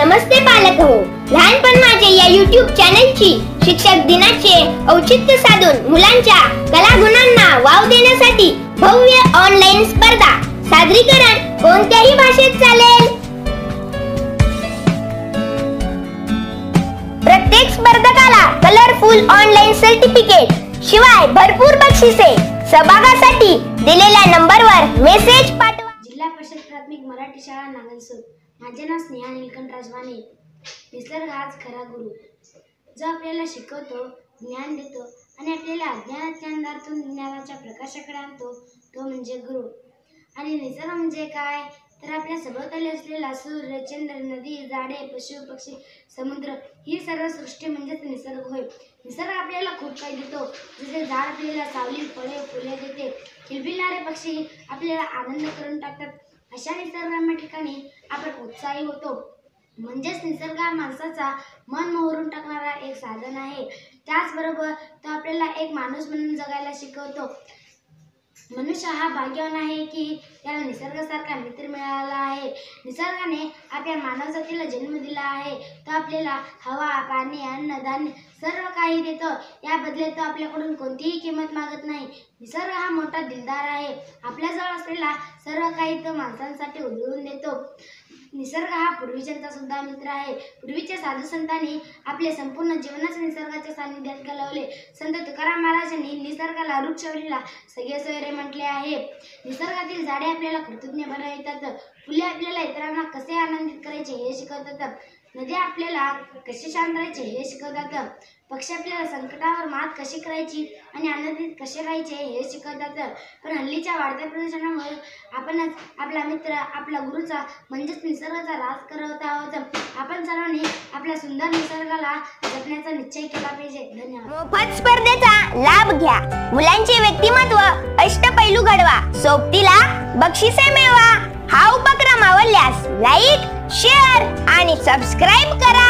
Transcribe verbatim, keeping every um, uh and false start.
नमस्ते पालक हो. लहानपण माझे या यूट्यूब चॅनलची शिक्षक दिनाचे औचित्य साधून मुलांच्या कलागुणांना वाव देण्यासाठी भव्य ऑनलाईन स्पर्धा. सादरीकरण कोणत्याही भाषेत चालेल. प्रत्येक स्पर्धकाला कलरफुल ऑनलाईन सर्टिफिकेट शिवाय भरपूर बक्षिसे. सहभागासाठी दिलेल्या नंबरवर मेसेज पाठवा. जिल्हा परिषद प्राथमिक मराठी शाळा नागलसूर. माझे नाव स्नेहा नीलकंठ राजवाने. निसर्ग हाच खरा गुरु, जो आपल्याला शिकवतो, ज्ञान देतो आणि आपल्याला अज्ञानाच्या अंधारातून ज्ञानाच्या प्रकाशाकडे आणतो, तो म्हणजे गुरु. आणि निसर्ग म्हणजे काय, तर आपल्या सभोवताली असलेला सूर्य, चंद्र, नदी, झाडे, पशु पक्षी, समुद्र ही सर्व सृष्टी म्हणजेच निसर्ग होय. निसर्ग आपल्याला खूप काही देतो, जसे झाड आपल्याला सावली, फळे, फुले देते. किलबिलारे पक्षी आपल्याला आनंद करून टाकतात. अशा निसर्गरम्य ठिकाणी आपण उत्साही होतो. म्हणजेच निसर्ग हा माणसाचा मन मोहरून टाकणारा एक साधन आहे. त्याचबरोबर तो आपल्याला एक माणूस म्हणून जगायला शिकवतो. मनुष्य हा भाग्यवान आहे की त्याला निसर्गासारखा मित्र मिळाला आहे. निसर्गाने आपल्या मानवजातीला जन्म दिला आहे. तो आपल्याला हवा, पाणी, अन्न, धान्य सर्व काही देतो. या बदले तो आपल्याकडून कोणतीही किंमत मागत नाही. निसर्ग हा मोठा दिलदार आहे. आपल्याजवळ असलेला सर्व काही तो माणसांसाठी उधळून देतो. निसर्ग हा पूर्वीच्यांचा सुद्धा मित्र आहे. पूर्वीच्या साधू संतांनी आपले संपूर्ण जीवनच निसर्गाच्या सानिध्यात घालवले. संत तुकाराम महाराजांनी निसर्गाला वृक्षवल्लीला सगळे सोयरे म्हटले आहे. निसर्गातील झाडे आपल्याला कृतज्ञ बनवितात. फुले आपल्याला इतरांना कसे आनंदित करायचे हे शिकवतात. नद्या आपल्याला कसे शांत राहायचे हे शिकवतात. पक्षी आपल्याला संकटावर मात कशी करायची आणि आनंदित कसे राहायचे हे शिकवतात. पण हल्लीच्या वाढत्या प्रदूषणामुळे आपणच आपला मित्र, आपला गुरुचा म्हणजेच निसर्गाचा ऱ्हास करत आहोत. आपण सर्वांनी आपल्या सुंदर निसर्गाला जपण्याचा निश्चय केला पाहिजे. धन्यवाद. मोफत स्पर्धेचा लाभ घ्या. मुलांचे व्यक्तिमत्व अष्टपैलू घडवा. सोबतीला बक्षिसे मिळवा. हा उपक्रम आवडल्यास लाईक, शेअर आणि सबस्क्राईब करा.